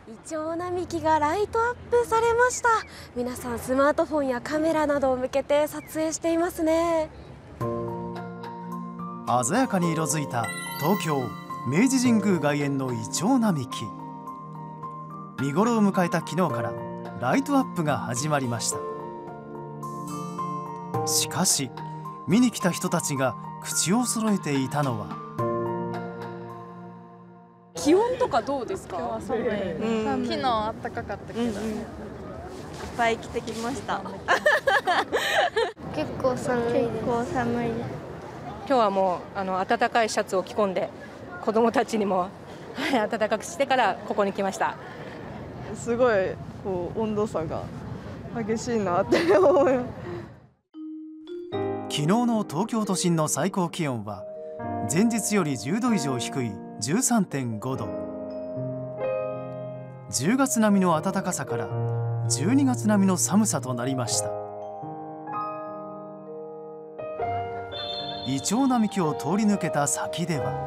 イチョウ並木がライトアップされました。皆さんスマートフォンやカメラなどを向けて撮影していますね。 鮮やかに色づいた東京明治神宮外苑のイチョウ並木。見頃を迎えた昨日からライトアップが始まりました。しかし見に来た人たちが口を揃えていたのは、 気温とかどうですか？ 今日は寒い、昨日暖かかったけど、いっぱい着てきました。 結構寒いです。 今日はもう暖かいシャツを着込んで子どもたちにも暖かくしてからここに来ました。 すごい温度差が激しいなって思います。 昨日の東京都心の最高気温は前日より10度以上低い 13.5 度。10月並みの暖かさから12月並みの寒さとなりました。イチョウ並木を通り抜けた先では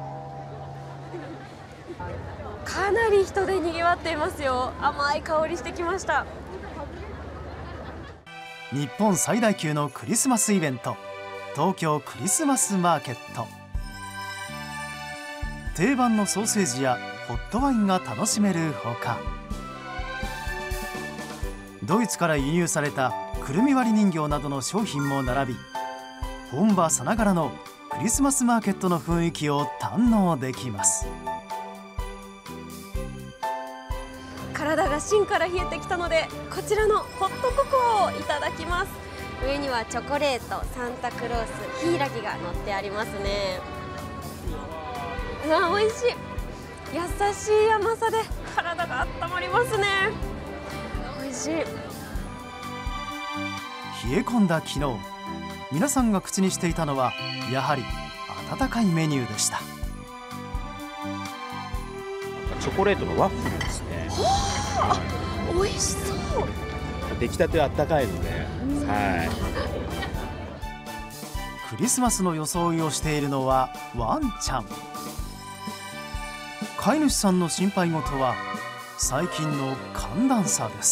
かなり人で賑わっていますよ。甘い香りしてきました。 日本最大級のクリスマスイベント、東京クリスマスマーケット。定番のソーセージやホットワインが楽しめるほか、ドイツから輸入されたくるみ割り人形などの商品も並び、本場さながらのクリスマスマーケットの雰囲気を堪能できます。 体が芯から冷えてきたので、こちらのホットココアをいただきます。上にはチョコレート、サンタクロース、ヒイラギが乗ってありますね。美味しい。優しい甘さで体が温まりますね。美味しい。 冷え込んだ昨日、皆さんが口にしていたのはやはり温かいメニューでした。 チョコレートのワッフルですね。 美味しそう。 出来たてあったかいので、 クリスマスの装いをしているのはワンちゃん。飼い主さんの心配事は最近の寒暖差です。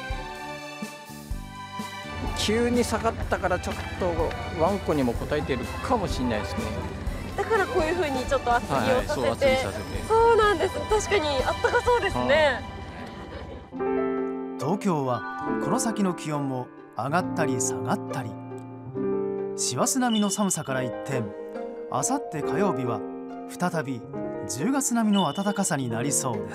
急に下がったからちょっとワンコにも応えているかもしれないですね。 だからこういう風にちょっと厚着をさせて、 そう厚着させて、 そうなんです。確かにあったかそうですね。 東京はこの先の気温も上がったり下がったり、師走並みの寒さから一転、あさって火曜日は再び10月並みの暖かさになりそうです。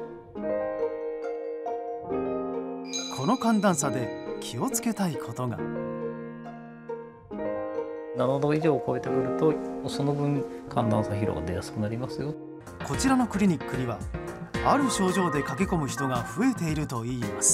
この寒暖差で気をつけたいことが、 7度以上を超えてくるとその分寒暖差疲労が出やすくなりますよ。 こちらのクリニックにはある症状で駆け込む人が増えているといいます。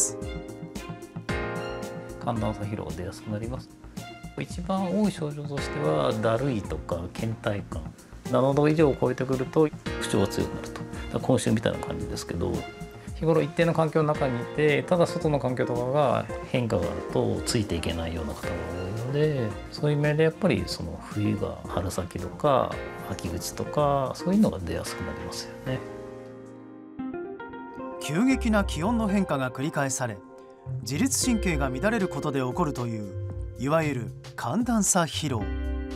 寒暖差疲労が出やすくなります。一番多い症状としてはだるいとか倦怠感、7度以上を超えてくると不調が強くなると、今週みたいな感じですけど、日頃一定の環境の中にいて、ただ外の環境とかが変化があるとついていけないような方が多いので、そういう面でやっぱりその冬が春先とか秋口とかそういうのが出やすくなりますよね。 急激な気温の変化が繰り返され、自律神経が乱れることで起こるといういわゆる寒暖差疲労。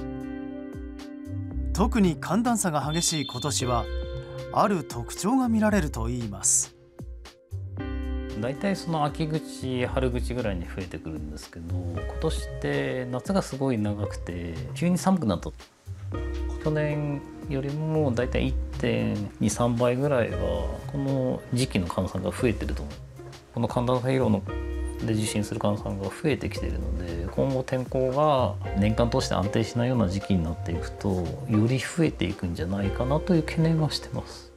特に寒暖差が激しい今年はある特徴が見られるといいます。 だいたいその秋口春口ぐらいに増えてくるんですけど、今年って夏がすごい長くて急に寒くなった。去年よりもだいたい 1.2、3 倍ぐらいはこの時期の患者さんが増えてると思う。この寒暖差疲労で受診する患者さんが増えてきているので、今後天候が年間通して安定しないような時期になっていくとより増えていくんじゃないかなという懸念はしてます。